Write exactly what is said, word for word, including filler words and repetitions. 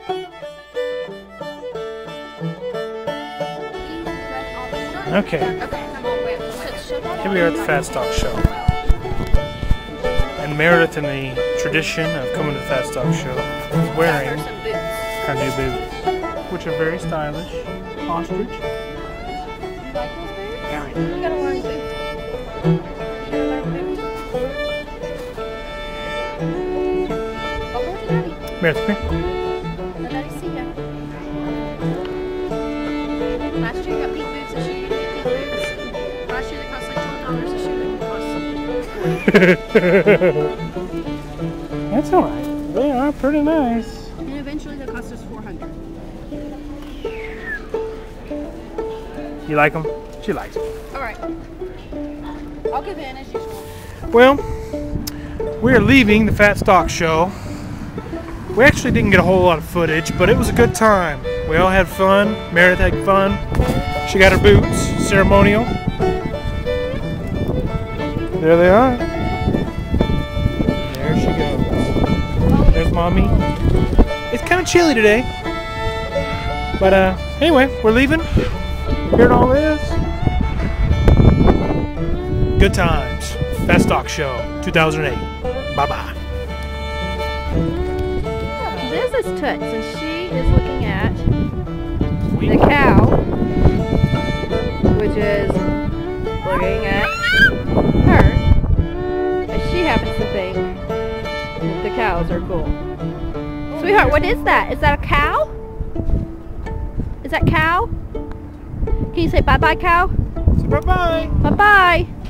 Okay. Here we are at the Fat Stock Show. And Meredith, in the tradition of coming to the Fat Stock Show, is wearing her new boots, which are very stylish. Ostrich. You like those boots? Very. You gotta learn boots. You gotta learn boots. Oh, where's Daddy? Meredith, come here. Let Daddy see ya. Last year you got pink boots this year you didn't get pink boots. Last year they cost like twelve dollars this year they cost That's alright. They are pretty nice. and eventually they'll cost us four hundred. You like them? She likes them. Alright. I'll give in as usual. Well, we are leaving the Fat Stock Show. We actually didn't get a whole lot of footage, but it was a good time. We all had fun. Meredith had fun. She got her boots, ceremonial. There they are. There she goes. There's Mommy. It's kind of chilly today. But uh, anyway, we're leaving. Here it all is. Good times. Fat Stock Show, two thousand eight. Bye-bye. This is Toots, and she is looking at the cow, which is looking at her, and she happens to think the cows are cool. Sweetheart, what is that? Is that a cow? Is that cow? Can you say bye-bye, cow? So bye-bye. Bye-bye.